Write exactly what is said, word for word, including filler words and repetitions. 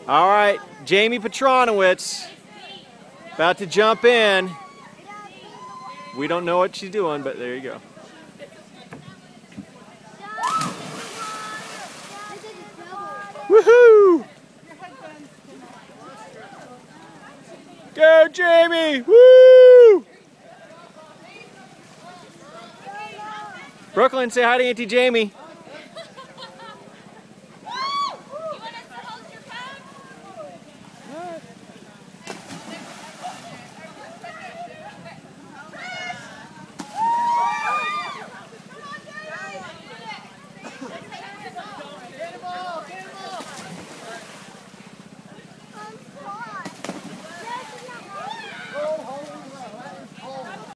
All right, Jamie Petronowitz about to jump in. We don't know what she's doing, but there you go. Woohoo! Go, Jamie! Woo! Brooklyn, say hi to Auntie Jamie.